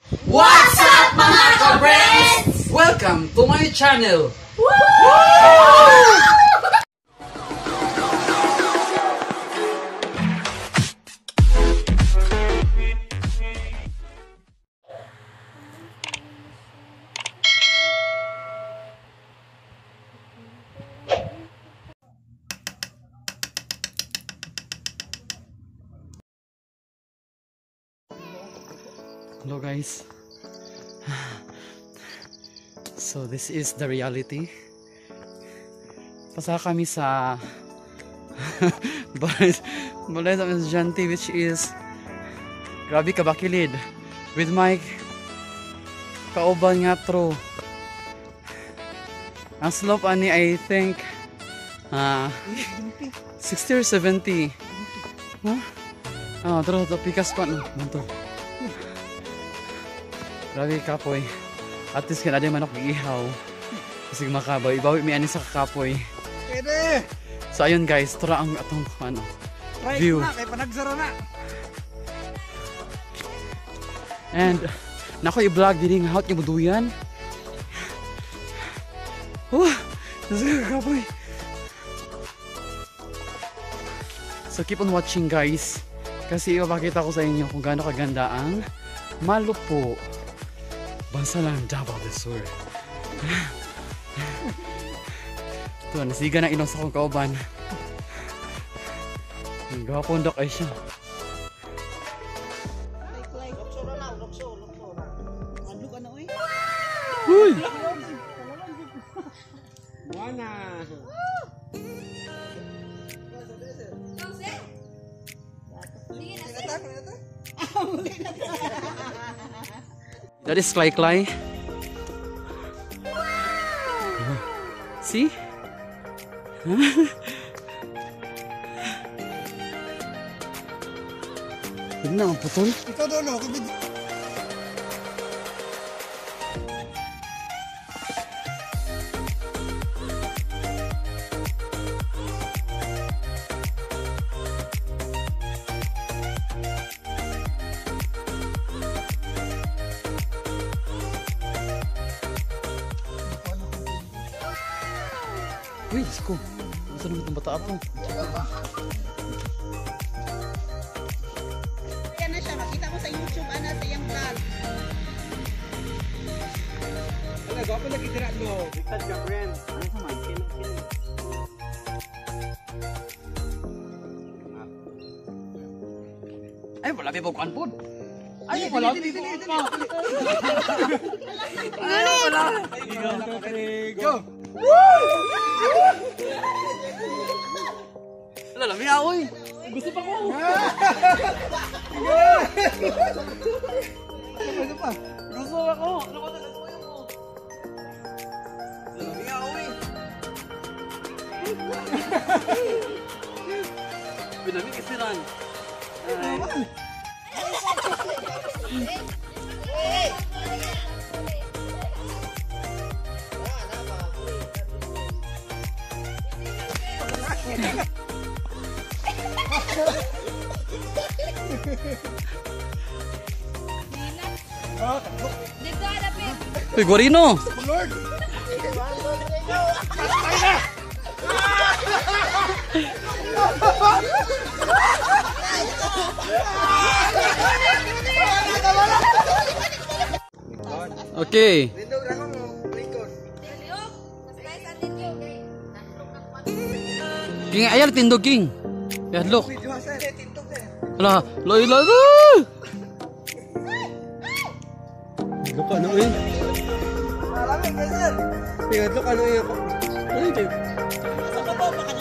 What's up mga ka-friends? Welcome to my channel! Hello guys. So this is the reality. Pasa kami sa balay sa estudyante, which is grabe kabakilid with my kauban nga tro. Ang slope ani I think 60 or 70. Huh? Ah, tro pikas ko no. Manto. Grabe kapoy. At least kaya manok iihaw. Kasi makabaw. Ibawi mi ani sa kakapoy. Pwede! So ayun guys, tura ang atong ano, view. Na, kay panagsara na. And nako i-vlog diri nga hot yung Duyan. This is kakapoy. So keep on watching guys. Kasi ipapakita ko sa inyo kung gaano kaganda ang Malupo, Bansalan, Davao del Sur. Ito, nasiga na inos akong kauban. Gapondok ay siya. Uy! That is clay. See? Hindi na ang putol. Ikaw doon, no? Uy, Diyos ko. Saan naman itong bata ako? Yan na siya, makita mo sa YouTube ana sa iyang vlog. Wala, gwapo lagi tira no. Bigtad ka, friend. Ano sa man? Kailan? Ay, wala may bukuan po. Ay, wala may bukuan po. Ay, wala. Go! Wala, lamig ako eh. Gusto pa ko. Ano pa? Gusto ako. Ano ba talaga ko mo? Lamig ako eh. Pinamig isiran. Dito adapin. Uy, Guarino! Lord! Okay. Lindog na mo, Rincon. King ayar tindog king. Ya look. Video sa tintog eh. Ala, loy. Look ano eh. Malamig ka sir. Tingnan look ano eh. Ano eh. Sa baba,